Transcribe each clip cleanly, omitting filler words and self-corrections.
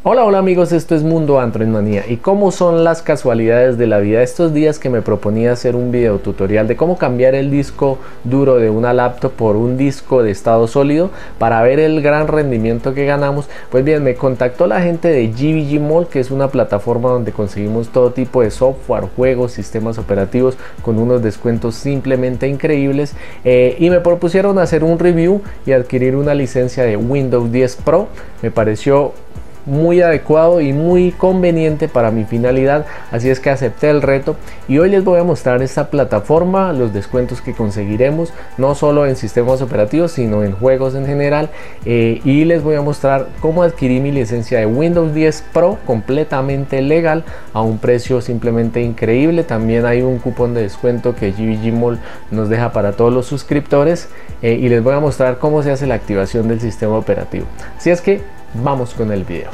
Hola amigos, esto es Mundo Android Manía. Y cómo son las casualidades de la vida. Estos días que me proponía hacer un video tutorial de cómo cambiar el disco duro de una laptop por un disco de estado sólido para ver el gran rendimiento que ganamos, pues bien, me contactó la gente de GVG Mall, que es una plataforma donde conseguimos todo tipo de software, juegos, sistemas operativos con unos descuentos simplemente increíbles, y me propusieron hacer un review y adquirir una licencia de Windows 10 Pro. Me pareció muy adecuado y muy conveniente para mi finalidad, así es que acepté el reto y hoy les voy a mostrar esta plataforma, los descuentos que conseguiremos no solo en sistemas operativos sino en juegos en general, y les voy a mostrar cómo adquirí mi licencia de Windows 10 Pro completamente legal a un precio simplemente increíble. También hay un cupón de descuento que GVG Mall nos deja para todos los suscriptores, y les voy a mostrar cómo se hace la activación del sistema operativo, así es que vamos con el video.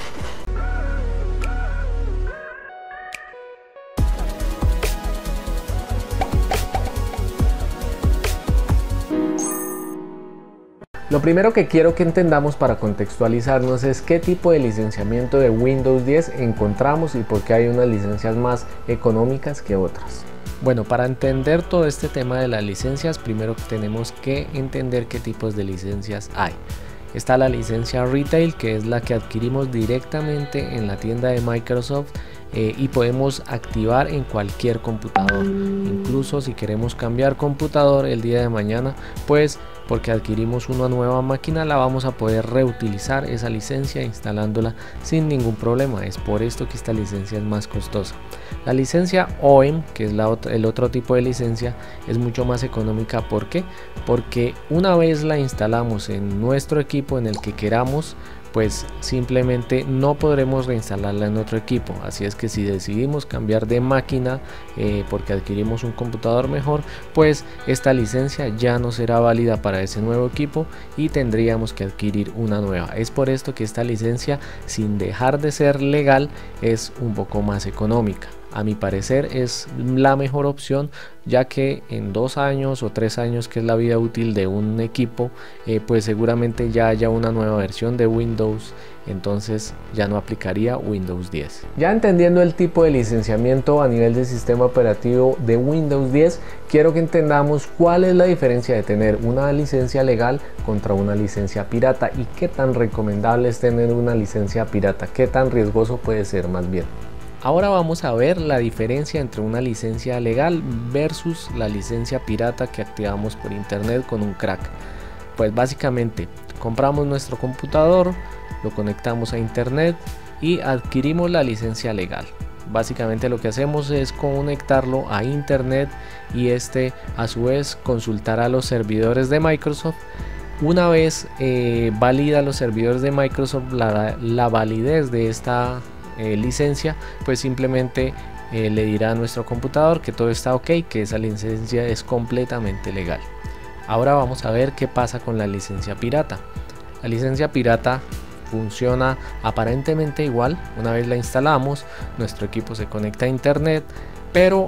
Lo primero que quiero que entendamos para contextualizarnos es qué tipo de licenciamiento de Windows 10 encontramos y por qué hay unas licencias más económicas que otras. Bueno, para entender todo este tema de las licencias, primero tenemos que entender qué tipos de licencias hay. Está la licencia Retail, que es la que adquirimos directamente en la tienda de Microsoft, y podemos activar en cualquier computador. Incluso si queremos cambiar computador el día de mañana, pues porque adquirimos una nueva máquina, la vamos a poder reutilizar esa licencia instalándola sin ningún problema. Es por esto que esta licencia es más costosa. La licencia OEM, que es el otro tipo de licencia, es mucho más económica. ¿Por qué? Porque una vez la instalamos en nuestro equipo en el que queramos, pues simplemente no podremos reinstalarla en otro equipo. Así es que si decidimos cambiar de máquina porque adquirimos un computador mejor, pues esta licencia ya no será válida para ese nuevo equipo y tendríamos que adquirir una nueva. Es por esto que esta licencia, sin dejar de ser legal, es un poco más económica. A mi parecer es la mejor opción, ya que en 2 años o 3 años, que es la vida útil de un equipo, pues seguramente ya haya una nueva versión de Windows, entonces ya no aplicaría Windows 10. Ya entendiendo el tipo de licenciamiento a nivel del sistema operativo de Windows 10, quiero que entendamos cuál es la diferencia de tener una licencia legal contra una licencia pirata y qué tan recomendable es tener una licencia pirata, qué tan riesgoso puede ser más bien. Ahora vamos a ver la diferencia entre una licencia legal versus la licencia pirata que activamos por internet con un crack. Pues básicamente compramos nuestro computador, lo conectamos a internet y adquirimos la licencia legal. Básicamente lo que hacemos es conectarlo a internet y a su vez consultará los servidores de Microsoft. Una vez valida los servidores de Microsoft la validez de esta licencia, pues simplemente le dirá a nuestro computador que todo está ok, que esa licencia es completamente legal. Ahora vamos a ver qué pasa con la licencia pirata. La licencia pirata funciona aparentemente igual. Una vez la instalamos, nuestro equipo se conecta a internet, pero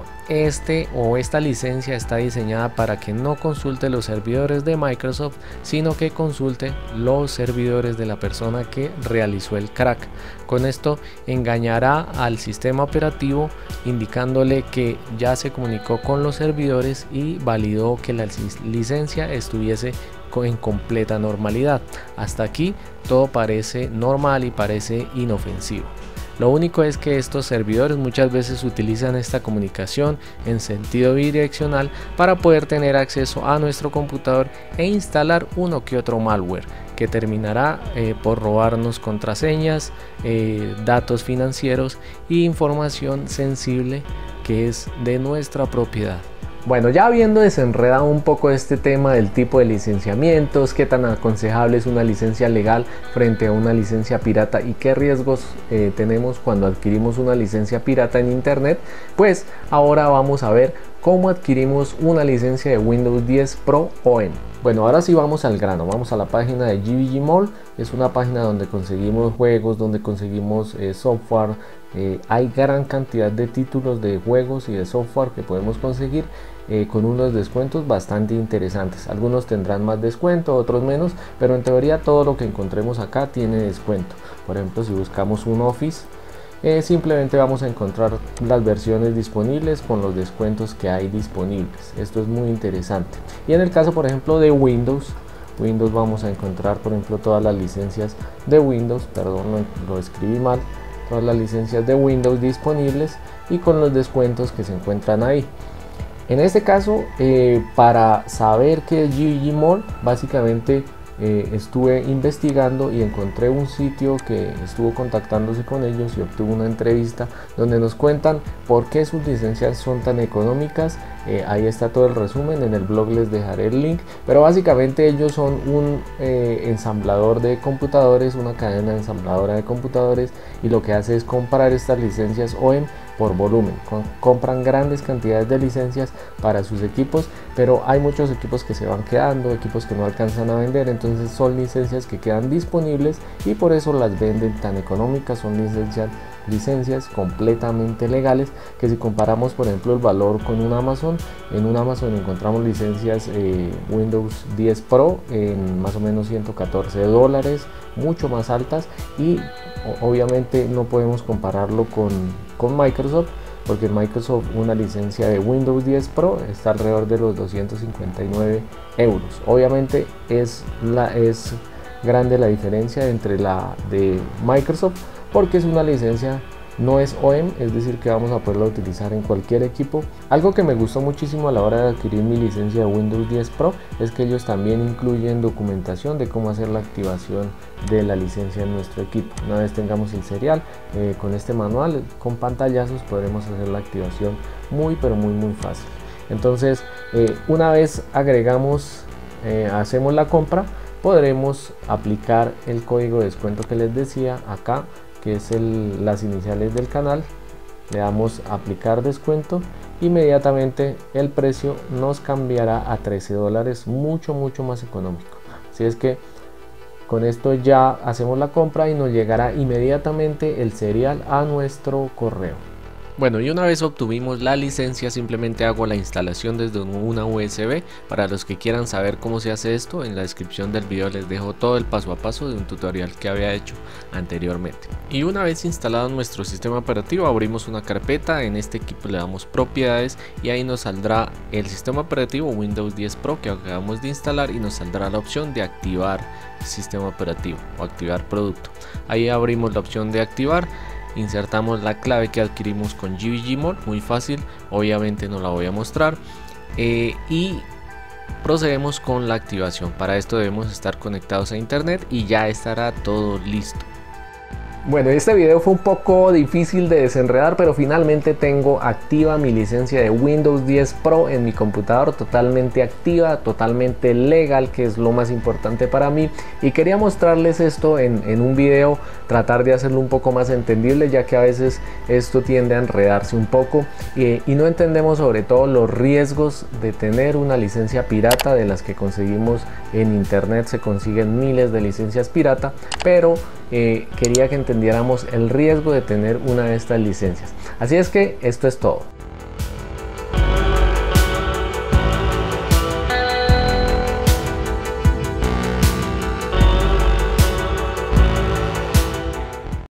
esta licencia está diseñada para que no consulte los servidores de Microsoft, sino que consulte los servidores de la persona que realizó el crack. Con esto engañará al sistema operativo indicándole que ya se comunicó con los servidores y validó que la licencia estuviese en completa normalidad. Hasta aquí todo parece normal y parece inofensivo. Lo único es que estos servidores muchas veces utilizan esta comunicación en sentido bidireccional para poder tener acceso a nuestro computador e instalar uno que otro malware que terminará por robarnos contraseñas, datos financieros e información sensible que es de nuestra propiedad. Bueno, ya habiendo desenredado un poco este tema del tipo de licenciamientos, qué tan aconsejable es una licencia legal frente a una licencia pirata y qué riesgos tenemos cuando adquirimos una licencia pirata en internet, pues ahora vamos a ver cómo adquirimos una licencia de Windows 10 Pro OEM. Bueno, ahora sí vamos al grano, vamos a la página de GVG Mall. Es una página donde conseguimos juegos, donde conseguimos software. Hay gran cantidad de títulos de juegos y de software que podemos conseguir, con unos descuentos bastante interesantes. Algunos tendrán más descuento, otros menos, pero en teoría todo lo que encontremos acá tiene descuento. Por ejemplo, si buscamos un Office, simplemente vamos a encontrar las versiones disponibles con los descuentos que hay disponibles. Esto es muy interesante. Y en el caso, por ejemplo, de Windows vamos a encontrar, por ejemplo, todas las licencias de Windows, perdón, lo escribí mal, todas las licencias de Windows disponibles y con los descuentos que se encuentran ahí. En este caso, para saber qué es GVG Mall, básicamente estuve investigando y encontré un sitio que estuvo contactándose con ellos y obtuvo una entrevista donde nos cuentan por qué sus licencias son tan económicas. Ahí está todo el resumen, en el blog les dejaré el link, pero básicamente ellos son un ensamblador de computadores, una cadena ensambladora de computadores, y lo que hace es comprar estas licencias OEM por volumen. Compran grandes cantidades de licencias para sus equipos, pero hay muchos equipos que se van quedando, equipos que no alcanzan a vender, entonces son licencias que quedan disponibles y por eso las venden tan económicas. Son licencias completamente legales, que si comparamos por ejemplo el valor con un Amazon, en un Amazon encontramos licencias Windows 10 Pro en más o menos $114, mucho más altas, y obviamente no podemos compararlo con Microsoft, porque en Microsoft una licencia de Windows 10 Pro está alrededor de los 259 euros. Obviamente es grande la diferencia entre la de Microsoft, porque es una licencia, no es OEM, es decir que vamos a poderla utilizar en cualquier equipo. Algo que me gustó muchísimo a la hora de adquirir mi licencia de Windows 10 Pro es que ellos también incluyen documentación de cómo hacer la activación de la licencia en nuestro equipo. Una vez tengamos el serial, con este manual con pantallazos podremos hacer la activación muy fácil. Entonces, una vez hacemos la compra, podremos aplicar el código de descuento que les decía acá, que es las iniciales del canal. Le damos a aplicar descuento, inmediatamente el precio nos cambiará a $13, mucho más económico. Así es que con esto ya hacemos la compra y nos llegará inmediatamente el serial a nuestro correo. Bueno, y una vez obtuvimos la licencia, simplemente hago la instalación desde una USB. Para los que quieran saber cómo se hace esto, en la descripción del video les dejo todo el paso a paso de un tutorial que había hecho anteriormente. Y una vez instalado nuestro sistema operativo, abrimos una carpeta. En este equipo le damos propiedades y ahí nos saldrá el sistema operativo Windows 10 Pro que acabamos de instalar, y nos saldrá la opción de activar sistema operativo o activar producto. Ahí abrimos la opción de activar, insertamos la clave que adquirimos con GVG Mall, muy fácil, obviamente no la voy a mostrar, y procedemos con la activación. Para esto debemos estar conectados a internet y ya estará todo listo. Bueno, este video fue un poco difícil de desenredar, pero finalmente tengo activa mi licencia de Windows 10 Pro en mi computador, totalmente activa, totalmente legal, que es lo más importante para mí, y quería mostrarles esto en un video, tratar de hacerlo un poco más entendible, ya que a veces esto tiende a enredarse un poco y no entendemos sobre todo los riesgos de tener una licencia pirata. De las que conseguimos en internet se consiguen miles de licencias pirata, pero quería que entendiéramos el riesgo de tener una de estas licencias. Así es que esto es todo.